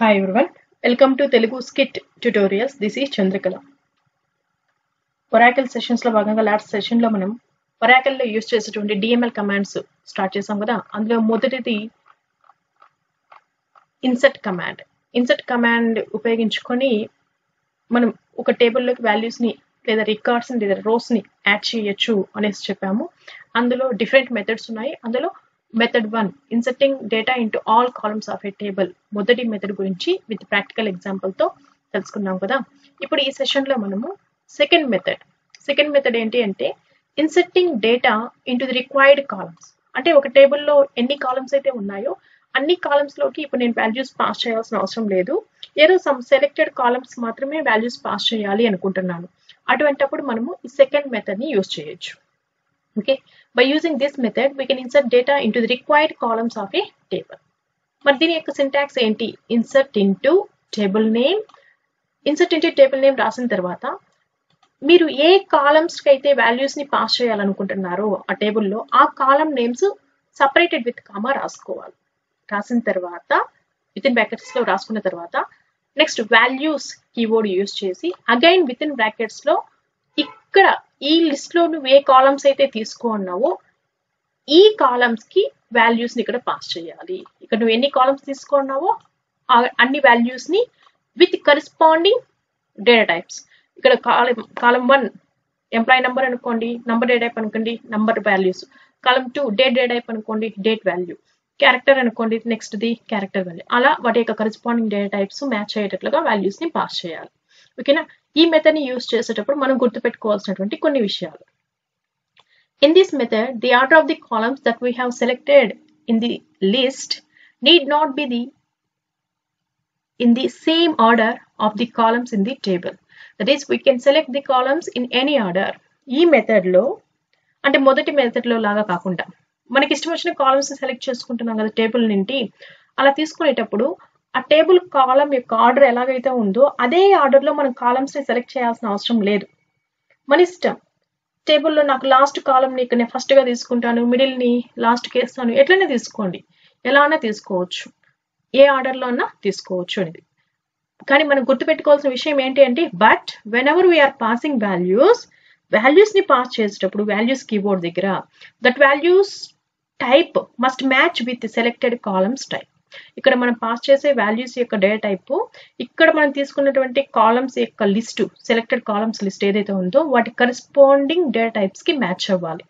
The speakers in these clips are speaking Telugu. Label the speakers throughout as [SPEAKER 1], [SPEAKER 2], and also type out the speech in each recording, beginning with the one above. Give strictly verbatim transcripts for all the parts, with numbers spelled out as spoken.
[SPEAKER 1] Hi everyone, welcome to Telugu Skit Tutorials. This is Chandrakala. Oracle sessions లో భాగంగా లాస్ట్ సెషన్ లో మనం Oracle లో యూస్ చేసేటువంటి D M L commands start చేసాం కదా. అందులో మొదటిది ఇన్సర్ట్ కమాండ్. ఇన్సర్ట్ కమాండ్ ఉపయోగించుకొని మనం ఒక టేబుల్లోకి వాల్యూస్ ని లేదా రికార్డ్స్ ని లేదా రోస్ ని యాడ్ చేయొచ్చు అనేసి చెప్పాము. అందులో డిఫరెంట్ మెథడ్స్ ఉన్నాయి. అందులో method one inserting data into all columns of a table మొదటి మెథడ్ గురించి విత్ ప్రాక్టికల్ ఎగ్జాంపుల్ తో తెలుసుకున్నాం కదా. ఇప్పుడు ఈ సెషన్ లో మనము సెకండ్ మెథడ్ సెకండ్ మెథడ్ ఏంటి అంటే inserting data into the required columns. అంటే ఒక టేబుల్లో ఎన్ని కాలమ్స్ అయితే ఉన్నాయో అన్ని కాలమ్స్ లోకి ఇప్పుడు నేను వాల్యూస్ పాస్ చేయాల్సిన అవసరం లేదు. ఏదో సమ్ సెలెక్టెడ్ కాలమ్స్ మాత్రమే వాల్యూస్ పాస్ చేయాలి అనుకుంటున్నాను. అటువంటప్పుడు మనము ఈ సెకండ్ మెథడ్ ని యూస్ చేయొచ్చు. Okay, by using this method we can insert data into the required columns of a table. మరి దీని యొక్క సింటాక్స్ ఏంటి? Insert into table name. Insert into table name రాసిన తర్వాత మీరు ఏ కాలమ్స్ కి అయితే వాల్యూస్ ని పాస్ చేయాలనుకుంటున్నారో ఆ టేబుల్లో ఆ column names separated with comma రాసుకోవాలి. రాసిన తర్వాత విత్ ఇన్ బ్రాకెట్స్ లో రాసుకున్న తర్వాత నెక్స్ట్ వాల్యూస్ కీవర్డ్ యూస్ చేసి అగైన్ విత్ ఇన్ బ్రాకెట్స్ లో ఇక్కడ ఈ లిస్ట్ లో నువ్వు ఏ కాలమ్స్ అయితే తీసుకున్నావో ఈ కాలమ్స్ కి వాల్యూస్ ని ఇక్కడ పాస్ చేయాలి. ఇక్కడ నువ్వు ఎన్ని కాలమ్స్ తీసుకున్నావో అన్ని వాల్యూస్ ని విత్ కరెస్పాండింగ్ డేటా టైప్స్. ఇక్కడ column column one employee number అనుకోండి, నంబర్ డేటా టైప్ అనుకోండి, number values. Column two date data type అనుకోండి, డేట్ వాల్యూ. క్యారెక్టర్ అనుకోండి, నెక్స్ట్ ది క్యారెక్టర్ వాల్యూ. అలా వాటి యొక్క కరెస్పాండింగ్ డేటా టైప్స్ మ్యాచ్ అయ్యేటట్లుగా వాల్యూస్ ని పాస్ చేయాలి. ఓకేనా? ఈ మెథడ్ ని యూస్ చేసేటప్పుడు మనం గుర్తుపెట్టుకోవాల్సినటువంటి కొన్ని విషయాలు. In this method, the order of the columns that we have selected in the list need not be the in the same order of the columns in the table. That is, we can select the columns in any order. ఈ మెథడ్ లో అంటే మొదటి మెథడ్ లో లాగా కాకుండా మనకి ఇష్టం వచ్చిన కాలమ్స్ సెలెక్ట్ చేసుకుంటున్నాం కదా టేబుల్ నుండి. అలా తీసుకునేటప్పుడు ఆ టేబుల్ కాలం యొక్క ఆర్డర్ ఎలాగైతే ఉందో అదే ఆర్డర్ లో మనం కాలమ్స్ ని సెలెక్ట్ చేయాల్సిన అవసరం లేదు. మన ఇష్టం. టేబుల్లో నాకు లాస్ట్ కాలం ని నేను ఫస్ట్ గా తీసుకుంటాను, మిడిల్ ని లాస్ట్ కి వేస్తాను, ఎట్లనే తీసుకోండి, ఎలా అయినా తీసుకోవచ్చు, ఏ ఆర్డర్ లో అన్నా తీసుకోవచ్చు అనేది. కానీ మనం గుర్తుపెట్టుకోవాల్సిన విషయం ఏంటి అంటే but when we are passing values values ని పాస్ చేసేటప్పుడు వాల్యూస్ కీబోర్డ్ దగ్గర that values type must match with selected columns type. ఇక్కడ మనం పాస్ చేసే వాల్యూస్ యొక్క డేటా టైప్ ఇక్కడ మనం తీసుకున్నటువంటి కాలమ్స్ యొక్క లిస్ట్ సెలెక్టెడ్ కాలమ్స్ లిస్ట్ ఏదైతే ఉందో వాటి కరెస్పాండింగ్ డేటా టైప్స్ కి మ్యాచ్ అవ్వాలి.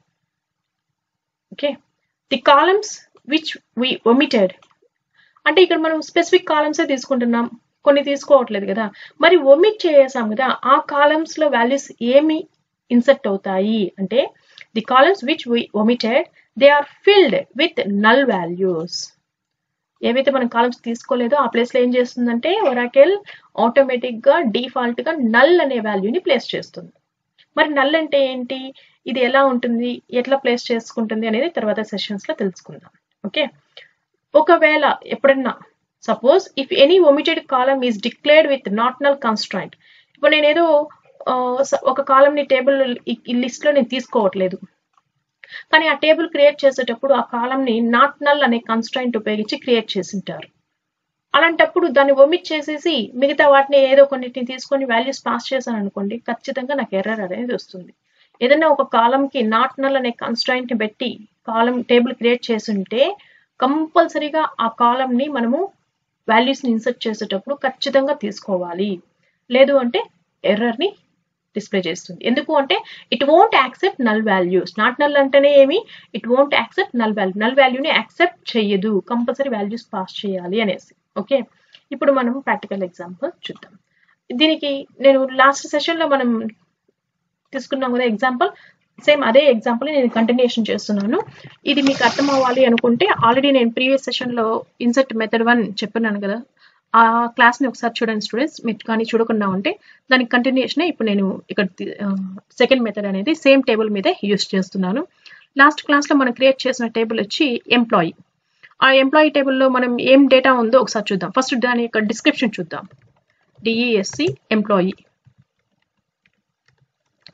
[SPEAKER 1] Okay, the columns which we omitted అంటే ఇక్కడ మనం స్పెసిఫిక్ కాలమ్స్ తీసుకుంటున్నాం, కొన్ని తీసుకోవట్లేదు కదా. మరి ఒమిట్ చేసాం కదా, ఆ కాలమ్స్ లో వాల్యూస్ ఏమి ఇన్సర్ట్ అవుతాయి అంటే the columns which we omitted they are filled with null values. ఏవైతే మనం కాలమ్స్ తీసుకోలేదో ఆ ప్లేస్ లో ఏం చేస్తుందంటే ఒరాకెల్ ఆటోమేటిక్ గా డిఫాల్ట్ గా నల్ అనే వాల్యూని ప్లేస్ చేస్తుంది. మరి నల్ అంటే ఏంటి, ఇది ఎలా ఉంటుంది, ఎట్లా ప్లేస్ చేసుకుంటుంది అనేది తర్వాత సెషన్స్ లో తెలుసుకుందాం. ఓకే, ఒకవేళ ఎప్పుడన్నా suppose if any omitted column is declared with not null constraint. ఇప్పుడు నేను ఏదో ఒక కాలమ్ ని టేబుల్ ఈ లిస్ట్ లో నేను తీసుకోవట్లేదు, కానీ ఆ టేబుల్ క్రియేట్ చేసేటప్పుడు ఆ కాలమ్ ని నాట్ నల్ అనే కన్స్ట్రైంట్ ఉపయోగించి క్రియేట్ చేసింటారు. అలాంటప్పుడు దాన్ని ఒమిట్ చేసేసి మిగతా వాటిని ఏదో కొన్నిటిని తీసుకొని వాల్యూస్ పాస్ చేశాను అనుకోండి, ఖచ్చితంగా నాకు ఎర్రర్ అనేది వస్తుంది. ఏదైనా ఒక కాలమ్ కి నాట్ నల్ అనే కన్స్ట్రైంట్ ని పెట్టి కాలమ్ టేబుల్ క్రియేట్ చేస్తుంటే కంపల్సరీగా ఆ కాలమ్ ని మనము వాల్యూస్ ని ఇన్సర్ట్ చేసేటప్పుడు ఖచ్చితంగా తీసుకోవాలి. లేదు అంటే ఎర్రర్ ని డిస్ప్లే చేస్తుంది. ఎందుకు అంటే it won't accept null values. Not null అంటేనే ఏమి, it won't accept null value, null వాల్యూని యాక్సెప్ట్ చేయదు, కంపల్సరీ వాల్యూస్ పాస్ చేయాలి అనేసి. ఓకే, ఇప్పుడు మనం ప్రాక్టికల్ ఎగ్జాంపుల్ చూద్దాం. దీనికి నేను లాస్ట్ సెషన్ లో మనం తీసుకున్నాం కదా ఎగ్జాంపుల్, సేమ్ అదే ఎగ్జాంపుల్ నేను కంటిన్యూషన్ చేస్తున్నాను. ఇది మీకు అర్థం అవ్వాలి అనుకుంటే ఆల్రెడీ నేను ప్రీవియస్ సెషన్ లో ఇన్సర్ట్ మెథడ్ వన్ చెప్పినాను కదా, ఆ క్లాస్ ని ఒకసారి చూడండి స్టూడెంట్స్. మీరు కానీ చూడకుండా ఉంటే దానికి కంటిన్యూషన్ ఇప్పుడు నేను ఇక్కడ సెకండ్ మెథడ్ అనేది సేమ్ టేబుల్ మీద యూస్ చేస్తున్నాను. లాస్ట్ క్లాస్ లో మనం క్రియేట్ చేసిన టేబుల్ వచ్చి ఎంప్లాయీ. ఆ ఎంప్లాయీ టేబుల్లో మనం ఏం డేటా ఉందో ఒకసారి చూద్దాం. ఫస్ట్ దాని యొక్క డిస్క్రిప్షన్ చూద్దాం. DESC employee.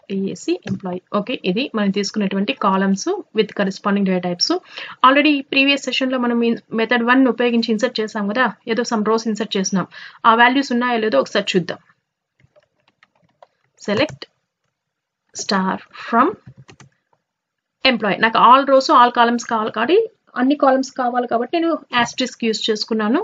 [SPEAKER 1] ASC employee. Okay, ఇది మనం తీసుకునేటువంటి columns with corresponding data types. Already previous సెషన్లో మనం మెథడ్ వన్ ఉపయోగించి ఇన్సర్ట్ చేసాం కదా, ఏదో సమ్ రోస్ ఇన్సర్ట్ చేసినాం. ఆ వాల్యూస్ ఉన్నాయో లేదో ఒకసారి చూద్దాం. Select star from employee. నాకు ఆల్ రోస్ ఆల్ కాలమ్స్ కావాలి కాబట్టి అన్ని కాలమ్స్ కావాలి కాబట్టి నేను యాస్ట్రిస్క్ యూజ్ చేసుకున్నాను.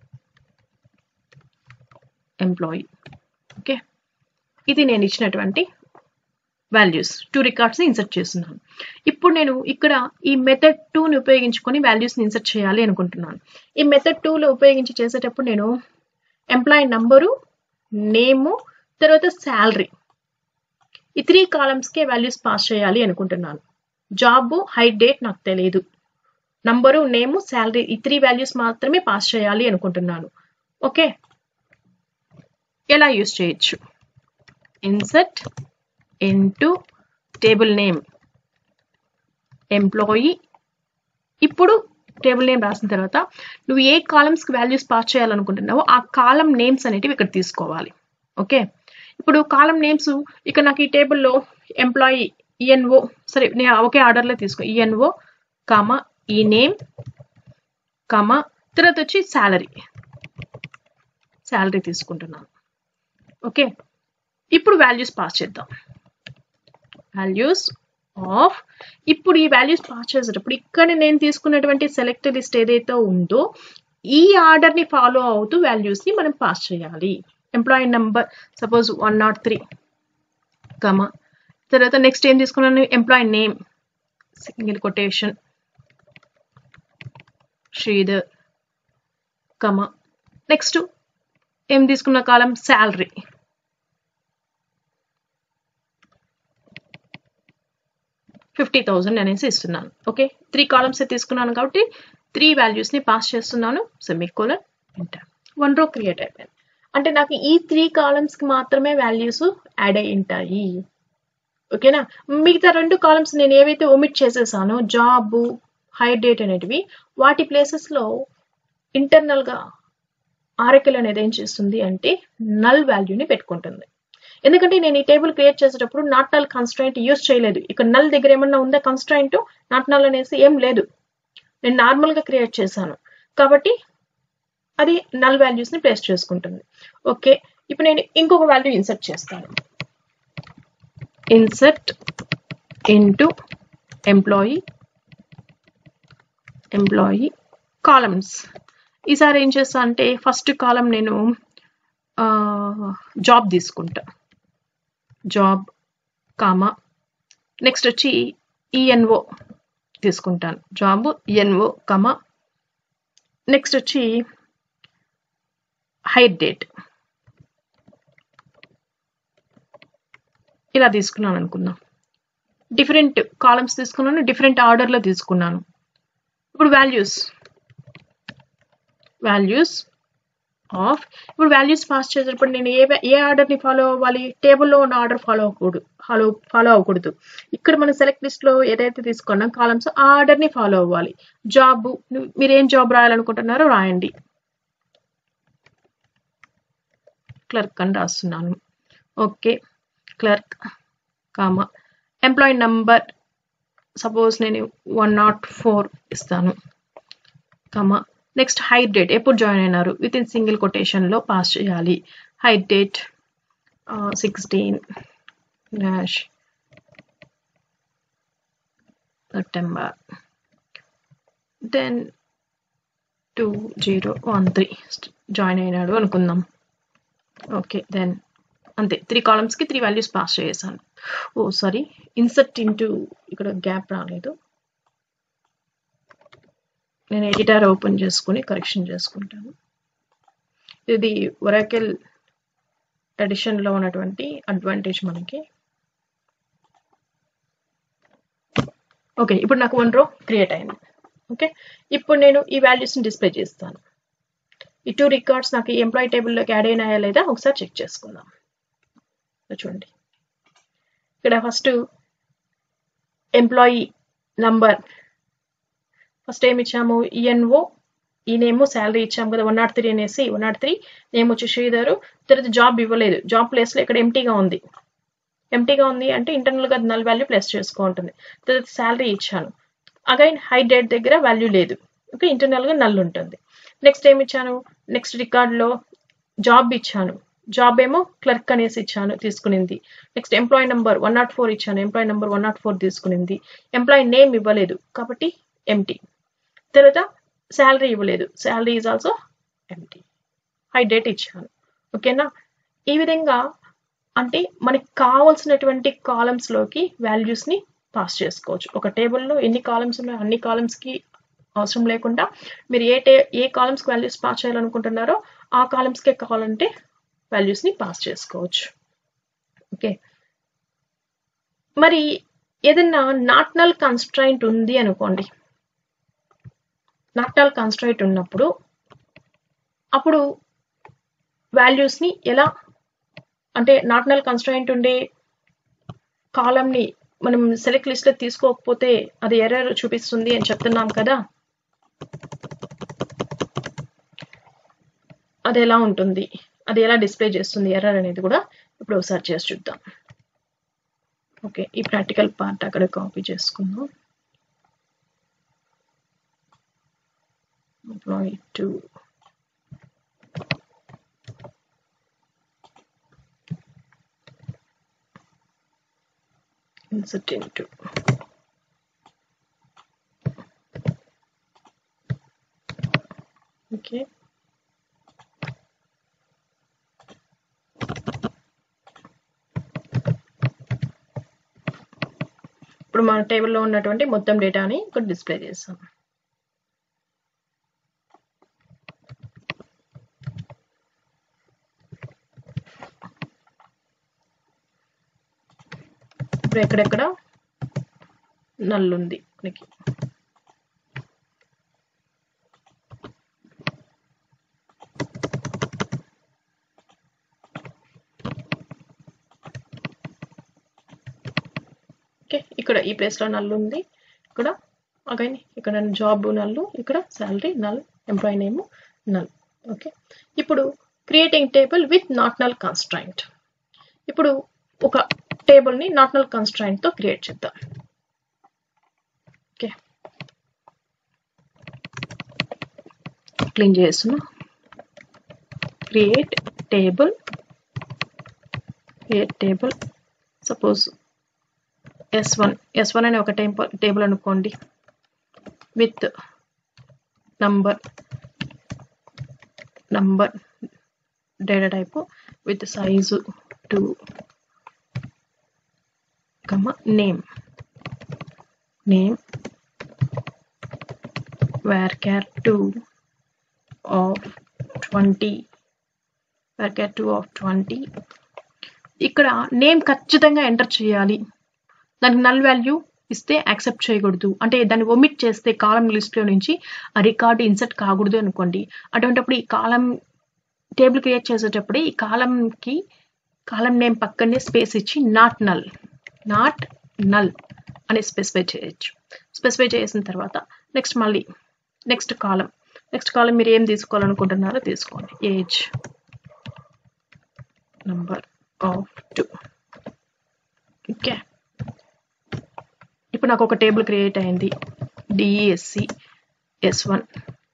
[SPEAKER 1] ఎంప్లాయీ. ఓకే, ఇది నేను ఇచ్చినటువంటి వాల్యూస్ టూ రికార్డ్స్ని ఇన్సర్ట్ చేస్తున్నాను. ఇప్పుడు నేను ఇక్కడ ఈ మెథడ్ టూని ఉపయోగించుకొని వాల్యూస్ని ఇన్సర్ట్ చేయాలి అనుకుంటున్నాను. ఈ మెథడ్ టూలో ఉపయోగించి చేసేటప్పుడు నేను ఎంప్లాయీ నంబరు, నేము, తర్వాత శాలరీ, ఈ త్రీ కాలమ్స్కే వాల్యూస్ పాస్ చేయాలి అనుకుంటున్నాను. జాబ్, హైర్ డేట్ నాకు తెలియదు. నంబరు, నేము, శాలరీ ఈ త్రీ వాల్యూస్ మాత్రమే పాస్ చేయాలి అనుకుంటున్నాను. ఓకే, ఎలా యూజ్ చేయొచ్చు? Insert into table name employee. ఇప్పుడు టేబుల్ నేమ్ రాసిన తర్వాత నువ్వు ఏ కాలమ్స్కి వాల్యూస్ పాస్ చేయాలనుకుంటున్నావో ఆ కాలం నేమ్స్ అనేటివి ఇక్కడ తీసుకోవాలి. ఓకే, ఇప్పుడు కాలం నేమ్స్ ఇక్కడ నాకు ఈ టేబుల్లో ఎంప్లాయీ ఈఎన్ఓ, సరే నేను ఒకే ఆర్డర్లో తీసుకో. ENO comma ename comma తర్వాత వచ్చి శాలరీ శాలరీ తీసుకుంటున్నాను. ఓకే, ఇప్పుడు వాల్యూస్ పాస్ చేద్దాం. వాల్యూస్ ఆఫ్, ఇప్పుడు ఈ వాల్యూస్ పాస్ చేసేటప్పుడు ఇక్కడ నేను తీసుకున్నటువంటి సెలెక్ట్ లిస్ట్ ఏదైతే ఉందో ఈ ఆర్డర్ని ఫాలో అవుతూ వాల్యూస్ని మనం పాస్ చేయాలి. Employee number suppose one not three comma తర్వాత నెక్స్ట్ ఏం తీసుకున్నాను? Employee name single quotation Sridhar comma next ఏం తీసుకున్న కాలం శాలరీ. ఫిఫ్టీ థౌజండ్ అనేసి ఇస్తున్నాను. ఓకే, త్రీ కాలమ్స్ తీసుకున్నాను కాబట్టి త్రీ వాల్యూస్ని పాస్ చేస్తున్నాను. Semicolon enter. One row create అయిపోయింది. అంటే నాకు ఈ త్రీ కాలమ్స్కి మాత్రమే వాల్యూస్ యాడ్ అయి ఉంటాయి. ఓకేనా, మిగతా రెండు కాలమ్స్ నేను ఏవైతే ఒమిట్ చేసేసానో జాబ్, హైర్ డేట్ అనేటివి వాటి ప్లేసెస్లో ఇంటర్నల్గా ఆర్ఎక్ఎల్ అనేది ఏం చేస్తుంది అంటే నల్ వాల్యూని పెట్టుకుంటుంది. ఎందుకంటే నేను ఈ టేబుల్ క్రియేట్ చేసేటప్పుడు నాట్ నల్ కన్స్ట్రైంట్ యూజ్ చేయలేదు. ఇక్కడ నల్ దగ్గర ఏమన్నా ఉందా కన్స్ట్రైంట్? నాట్ నల్ అనేసి ఏం లేదు, నేను నార్మల్గా క్రియేట్ చేశాను కాబట్టి అది నల్ వాల్యూస్ని ప్లేస్ చేసుకుంటుంది. ఓకే, ఇప్పుడు నేను ఇంకొక వాల్యూ ఇన్సర్ట్ చేస్తాను. Insert into employee employee columns. ఈసారి ఏం చేస్తా అంటే ఫస్ట్ కాలం నేను జాబ్ తీసుకుంటా. జాబ్ కామా నెక్స్ట్ వచ్చి ఈఎన్ఓ తీసుకుంటాను. జాబ్ ఈఎన్ఓ కామా నెక్స్ట్ వచ్చి హైర్ డేట్. ఇలా తీసుకున్నాను అనుకుందాం. డిఫరెంట్ కాలమ్స్ తీసుకున్నాను, డిఫరెంట్ ఆర్డర్లో తీసుకున్నాను. ఇప్పుడు వాల్యూస్ వాల్యూస్ ఆఫ్, ఇప్పుడు వాల్యూస్ పాస్ చేసేటప్పుడు నేను ఏ ఏ ఆర్డర్ని ఫాలో అవ్వాలి? టేబుల్లో ఉన్న ఆర్డర్ ఫాలో అవ్వకూడదు ఫాలో ఫాలో అవ్వకూడదు ఇక్కడ మనం సెలెక్ట్ లిస్ట్లో ఏదైతే తీసుకున్నాం కాలమ్స్ ఆ ఆర్డర్ని ఫాలో అవ్వాలి. జాబ్, మీరు ఏం జాబ్ రాయాలనుకుంటున్నారో రాయండి. క్లర్క్ అని రాస్తున్నాను. Okay, clerk comma employee number suppose నేను వన్ నాట్ ఫోర్ ఇస్తాను కామా నెక్స్ట్ హైర్ డేట్, ఎప్పుడు జాయిన్ అయినారు విత్ ఇన్ సింగిల్ కొటేషన్లో పాస్ చేయాలి. Hire date sixteen dash September then two zero one three join అయినాడు అనుకుందాం. ఓకే, దెన్ అంతే, త్రీ కాలమ్స్కి త్రీ వాల్యూస్ పాస్ చేసాను. ఓ సారీ, ఇన్సర్ట్ ఇంటూ ఇక్కడ గ్యాప్ రాలేదు, నేను ఎడిటర్ ఓపెన్ చేసుకుని కరెక్షన్ చేసుకుంటాను. ఇది ఒరాకిల్ ఎడిషన్లో ఉన్నటువంటి అడ్వాంటేజ్ మనకి. ఓకే, ఇప్పుడు నాకు వన్ రో క్రియేట్ అయింది. ఓకే, ఇప్పుడు నేను ఈ వాల్యూస్ని డిస్ప్లే చేస్తాను. ఈ టూ రికార్డ్స్ నాకు ఈ ఎంప్లాయీ టేబుల్లోకి యాడ్ అయినాయా లేదా ఒకసారి చెక్ చేసుకుందాం. చూడండి, ఇక్కడ ఫస్ట్ ఎంప్లాయీ నంబర్ ఫస్ట్ ఏమి ఇచ్చాము? ఈఎన్ఓ, ఈ నేమ్ శాలరీ ఇచ్చాము కదా వన్ నాట్ త్రీ అనేసి. వన్ నాట్ త్రీ నేమ్ వచ్చి శ్రీధరు. తర్వాత జాబ్ ఇవ్వలేదు, జాబ్ ప్లేస్లో ఇక్కడ ఎంటీగా ఉంది. ఎంటీగా ఉంది అంటే ఇంటర్నల్గా నల్ వాల్యూ ప్లస్ చేసుకో ఉంటుంది. తర్వాత శాలరీ ఇచ్చాను, అగైన్ హైడ్ డేట్ దగ్గర వాల్యూ లేదు, ఓకే, ఇంటర్నల్గా నల్ ఉంటుంది. నెక్స్ట్ ఏమి ఇచ్చాను, నెక్స్ట్ రికార్డ్లో జాబ్ ఇచ్చాను, జాబ్ ఏమో క్లర్క్ అనేసి ఇచ్చాను తీసుకునింది. Next employee number one not four ఇచ్చాను, employee number one not four తీసుకునింది. ఎంప్లాయీ నేమ్ ఇవ్వలేదు కాబట్టి ఎంటీ. తర్వాత శాలరీ ఇవ్వలేదు, salary is also empty. Hire date ఇచ్చాను, ఓకేనా. ఈ విధంగా అంటే మనకి కావాల్సినటువంటి కాలమ్స్లోకి వాల్యూస్ని పాస్ చేసుకోవచ్చు. ఒక టేబుల్లో ఎన్ని కాలమ్స్ ఉన్నాయో అన్ని కాలమ్స్కి అవసరం లేకుండా మీరు ఏ టే ఏ కాలమ్స్కి వాల్యూస్ పాస్ చేయాలనుకుంటున్నారో ఆ కాలమ్స్కే కావాలంటే వాల్యూస్ని పాస్ చేసుకోవచ్చు. ఓకే, మరి ఏదన్నా నాట్ నల్ కన్స్ట్రైంట్ ఉంది అనుకోండి, నాట్ నల్ కన్స్ట్రైంట్ ఉన్నప్పుడు అప్పుడు వాల్యూస్ని ఎలా అంటే నాట్ నల్ కన్స్ట్రైంట్ ఉండే కాలమ్ని మనం సెలెక్ట్ లిస్ట్లో తీసుకోకపోతే అది ఎర్రర్ చూపిస్తుంది అని చెప్తున్నాం కదా, అది ఎలా ఉంటుంది, అది ఎలా డిస్ప్లే చేస్తుంది ఎర్రర్ అనేది కూడా ఇప్పుడు ఒకసారి చేసి చూద్దాం. ఓకే, ఈ ప్రాక్టికల్ పార్ట్ అక్కడ కాపీ చేసుకుందాం. Employee two insert into okay. ఇప్పుడు మన టేబుల్లో ఉన్నటువంటి మొత్తం డేటాని ఇక్కడ డిస్ప్లే చేస్తాం. ఇప్పుడు ఎక్కడెక్కడ నల్ ఉంది మనకి. ఓకే, ఇక్కడ ఈ ప్లేస్లో నల్ ఉంది, ఇక్కడ అగైన్ ఇక్కడ జాబ్ నల్, ఇక్కడ salary null, employee name null. Okay, ఇప్పుడు creating table with not null constraint. ఇప్పుడు ఒక టేబుల్ని నాట్ నల్ కన్స్ట్రైంట్తో క్రియేట్ చేద్దాం. ఓకే, క్లీన్ చేస్తున్నా. Create table, create table suppose S one S one అనే ఒక టేబుల్ టేబుల్ అనుకోండి, with number number data type with size two comma name name varchar two of twenty varchar two of twenty. ఇక్కడ నేమ్ ఖచ్చితంగా ఎంటర్ చేయాలి, దానికి నల్ వాల్యూ ఇస్తే యాక్సెప్ట్ చేయకూడదు, అంటే దాన్ని ఒమిట్ చేస్తే కాలం లిస్ట్లో నుంచి ఆ రికార్డు ఇన్సర్ట్ కాకూడదు అనుకోండి. అటువంటిప్పుడు ఈ కాలం టేబుల్ క్రియేట్ చేసేటప్పుడు ఈ కాలంకి కాలం నేమ్ పక్కనే స్పేస్ ఇచ్చి నాట్ నల్ నాట్ నల్ అని స్పెసిఫై చేయొచ్చు. స్పెసిఫై చేసిన తర్వాత నెక్స్ట్ మళ్ళీ నెక్స్ట్ కాలం నెక్స్ట్ కాలం మీరు ఏం తీసుకోవాలనుకుంటున్నారో తీసుకోండి, age number of two. Okay, ఇప్పుడు నాకు ఒక టేబుల్ క్రియేట్ అయింది, డిఈఎస్సి ఎస్ వన్.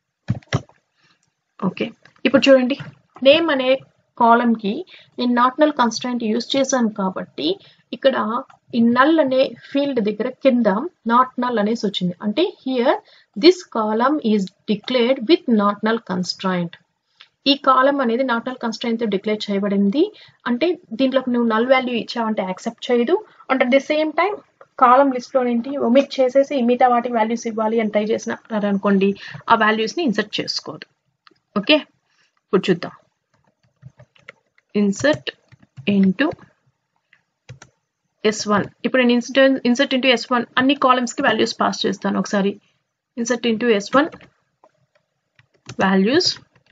[SPEAKER 1] ఓకే, ఇప్పుడు చూడండి నేమ్ అనే కాలంకి నేను నాట్ నల్ కన్స్ట్రైంట్ యూజ్ చేశాను కాబట్టి ఇక్కడ ఈ నల్ అనే ఫీల్డ్ దగ్గర కింద నాట్ నల్ అనేసి వచ్చింది, అంటే here this column is declared with not null constraint. ఈ కాలం అనేది నాట్ నల్ కన్స్ట్రైంట్ తో డిక్లేర్ చేయబడింది, అంటే దీంట్లోకి నువ్వు నల్ వాల్యూ ఇచ్చావంటే యాక్సెప్ట్ చేయదు, and at the same time column లిస్ట్లో నుండి ఒమిట్ చేసేసి మిగతా వాటికి వాల్యూస్ ఇవ్వాలి అని ట్రై చేసినారు అనుకోండి, ఆ వాల్యూస్ని ఇన్సర్ట్ చేసుకోదు. ఓకే, ఇప్పుడు చూద్దాం. Insert into S one. ఇప్పుడు నేను insert insert into S one అన్ని కాలమ్స్కి వాల్యూస్ పాస్ చేస్తాను. ఒకసారి insert into S one values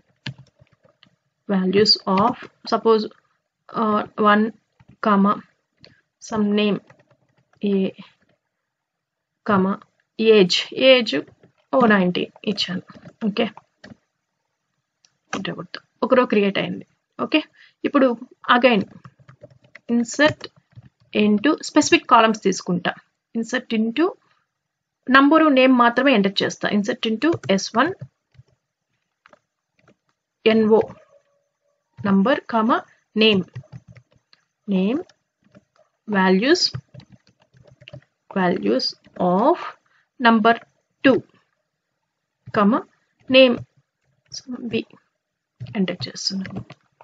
[SPEAKER 1] values of suppose uh, one comma some name a comma age age ఓ నైంటీ ఇచ్చాను. ఓకే, ఒక రో క్రియేట్ అయింది. ఓకే, ఇప్పుడు again insert into specific columns తీసుకుంటా. ఇన్సర్ట్ ఇంటూ నంబరు నేమ్ మాత్రమే ఎంటర్ చేస్తా. Insert into S one N O number comma name name values values of number two comma name B enter చేస్తున్నాను.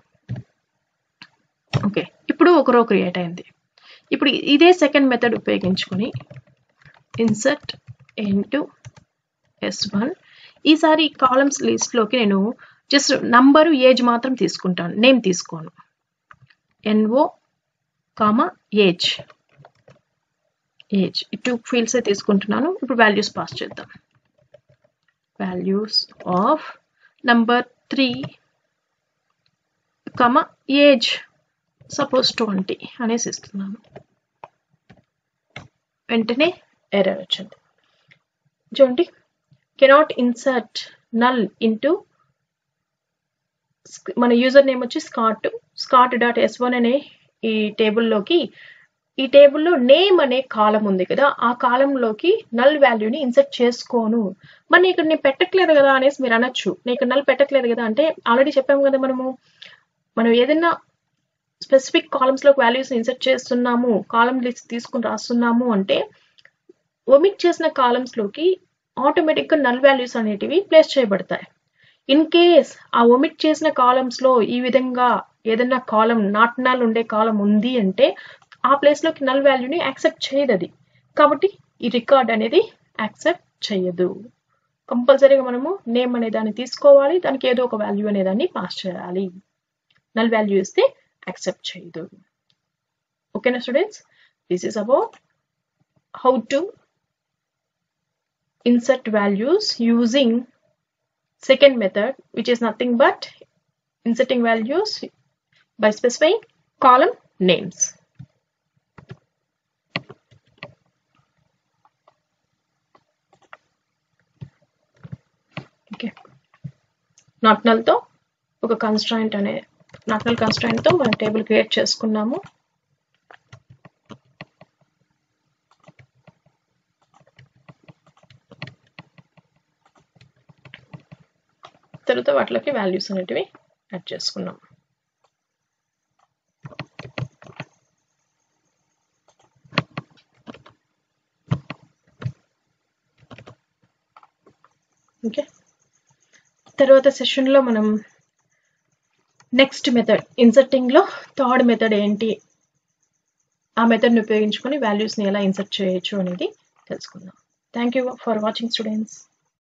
[SPEAKER 1] ఓకే, ఇప్పుడు ఒక రో క్రియేట్ అయింది. ఇప్పుడు ఇదే సెకండ్ మెథడ్ ఉపయోగించుకొని ఇన్సర్ట్ ఇంటూ ఎస్ వన్ ఈసారి కాలమ్స్ లిస్ట్లోకి నేను జస్ట్ నంబరు ఏజ్ మాత్రం తీసుకుంటాను, నేమ్ తీసుకోను. ఎన్ఓ కామా ఏజ్ ఏజ్ ఈ టూ ఫీల్డ్సే తీసుకుంటున్నాను. ఇప్పుడు వాల్యూస్ పాస్ చేద్దాం. Values of number three comma age suppose twenty అనేసి ఇస్తున్నాను. వెంటనే ఎర్రర్ వచ్చింది. చూడండి, కెనాట్ ఇన్సర్ట్ నల్ ఇంటూ మన యూజర్ నేమ్ వచ్చి Scott Scott dot S one అనే ఈ టేబుల్లోకి ఈ టేబుల్లో నేమ్ అనే కాలం ఉంది కదా, ఆ కాలంలోకి నల్ వాల్యూని ఇన్సర్ట్ చేసుకోను. మరి ఇక్కడ నేను పెట్టట్లేదు కదా అనేసి మీరు అనొచ్చు. నేను ఇక్కడ నల్ పెట్టట్లేదు కదా అంటే ఆల్రెడీ చెప్పాము కదా, మనము మనం ఏదైనా స్పెసిఫిక్ కాలమ్స్లోకి వాల్యూస్ ఇన్సర్ట్ చేస్తున్నాము, కాలం లిస్ట్ తీసుకుని రాస్తున్నాము అంటే ఒమిట్ చేసిన కాలమ్స్లోకి ఆటోమేటిక్గా నల్ వాల్యూస్ అనేటివి ప్లేస్ చేయబడతాయి. ఇన్ కేస్ ఆ ఒమిట్ చేసిన కాలమ్స్లో ఈ విధంగా ఏదైనా కాలం నాట్ నల్ ఉండే కాలం ఉంది అంటే ఆ ప్లేస్లోకి నల్ వాల్యూని యాక్సెప్ట్ చేయదు అది. కాబట్టి ఈ రికార్డ్ అనేది యాక్సెప్ట్ చేయదు. కంపల్సరీగా మనము నేమ్ అనే దాన్ని తీసుకోవాలి, దానికి ఏదో ఒక వాల్యూ అనే దాన్ని పాస్ చేయాలి. నల్ వాల్యూ ఇస్తే యాక్సెప్ట్ చేయదు. ఓకేనా students, this is about how to insert values using second method, which is nothing but inserting values by specifying column names. Okay, not null తో ఒక కన్స్ట్రైంట్ అనే నాట్ నల్ కన్స్ట్రైంట్ తో మనం టేబుల్ క్రియేట్ చేసుకున్నాము. తర్వాత వాటిలోకి వాల్యూస్ అనేటివి యాడ్ చేసుకున్నాం. ఓకే, తర్వాత సెషన్లో మనం నెక్స్ట్ మెథడ్ ఇన్సర్టింగ్లో థర్డ్ మెథడ్ ఏంటి, ఆ మెథడ్ని ఉపయోగించుకొని వాల్యూస్ని ఎలా ఇన్సర్ట్ చేయొచ్చు అనేది తెలుసుకుందాం. Thank you for watching students.